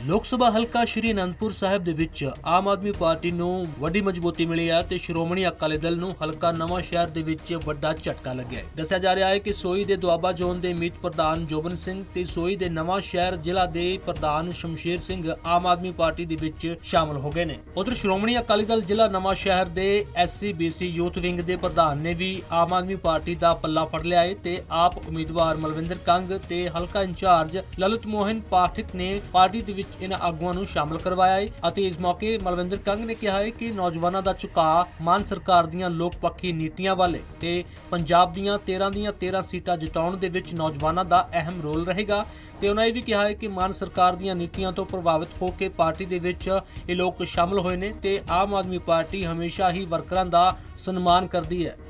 ਲੋਕ ਸਭਾ ਹਲਕਾ ਸ਼੍ਰੀ ਅਨੰਦਪੁਰ ਸਾਹਿਬ ਦੇ ਵਿੱਚ ਆਮ ਆਦਮੀ ਪਾਰਟੀ ਨੂੰ ਵੱਡੀ ਮਜ਼ਬੂਤੀ ਮਿਲੀ ਹੈ ਤੇ ਸ਼੍ਰੋਮਣੀ ਅਕਾਲੀ ਦਲ ਨੂੰ ਹਲਕਾ ਨਵਾਂ ਸ਼ਹਿਰ ਦੇ ਵਿੱਚ ਵੱਡਾ ਝਟਕਾ ਲੱਗਿਆ ਹੈ। ਦੱਸਿਆ ਜਾ ਰਿਹਾ ਹੈ ਕਿ ਸੋਈ ਦੇ ਦੁਆਬਾ ਜ਼ੋਨ ਦੇ ਮੀਤ ਪ੍ਰਧਾਨ ਜੋਬਨ ਸਿੰਘ ਤੇ ਸੋਈ ਦੇ ਨਵਾਂ ਸ਼ਹਿਰ ਜ਼ਿਲ੍ਹਾ ਦੇ ਪ੍ਰਧਾਨ ਸ਼ਮਸ਼ੇਰ ਸਿੰਘ ਆਮ ਆਦਮੀ ਪਾਰਟੀ ਦੇ ਵਿੱਚ ਸ਼ਾਮਲ ਹੋ ਗਏ ਨੇ। ਉਧਰ ਸ਼੍ਰੋਮਣੀ ਅਕਾਲੀ ਦਲ ਜ਼ਿਲ੍ਹਾ ਨਵਾਂ ਸ਼ਹਿਰ ਦੇ SC/BC ਯੂਥ ਵਿੰਗ ਦੇ ਪ੍ਰਧਾਨ ਨੇ ਵੀ ਆਮ ਆਦਮੀ ਪਾਰਟੀ ਦਾ ਪੱਲਾ ਫੜ ਲਿਆ ਹੈ ਤੇ ਆਪ ਉਮੀਦਵਾਰ ਮਲਵਿੰਦਰ ਕੰਗ ਤੇ ਹਲਕਾ ਇੰਚਾਰਜ ਲਲਿਤ ਮੋਹਨ ਪਾਠਕ ਨੇ ਪਾਰਟੀ ਦੇ ਇਨ੍ਹਾਂ ਆਗੂਆਂ ਨੂੰ ਸ਼ਾਮਲ ਕਰਵਾਇਆ ਹੈ ਅਤੇ ਇਸ ਮੌਕੇ ਮਲਵਿੰਦਰ ਕੰਗ ਨੇ ਕਿਹਾ ਹੈ ਕਿ ਨੌਜਵਾਨਾਂ ਦਾ ਝੁਕਾਅ ਮਾਨ ਸਰਕਾਰ ਦੀਆਂ ਲੋਕ ਪੱਖੀ ਨੀਤੀਆਂ ਵੱਲ ਤੇ ਪੰਜਾਬ ਦੀਆਂ 13 ਸੀਟਾਂ ਜਿਤਾਉਣ ਦੇ ਵਿੱਚ ਨੌਜਵਾਨਾਂ ਦਾ ਅਹਿਮ ਰੋਲ ਰਹੇਗਾ ਤੇ ਉਹਨਾਂ ਇਹ ਵੀ ਕਿਹਾ ਹੈ ਕਿ ਮਾਨ ਸਰਕਾਰ ਦੀਆਂ ਨੀਤੀਆਂ ਤੋਂ ਪ੍ਰਭਾਵਿਤ ਹੋ ਕੇ ਪਾਰਟੀ ਦੇ ਵਿੱਚ ਇਹ ਲੋਕ ਸ਼ਾਮਲ ਹੋਏ ਨੇ ਤੇ ਆਮ ਆਦਮੀ ਪਾਰਟੀ ਹਮੇਸ਼ਾ ਹੀ ਵਰਕਰਾਂ ਦਾ ਸਨਮਾਨ ਕਰਦੀ ਹੈ।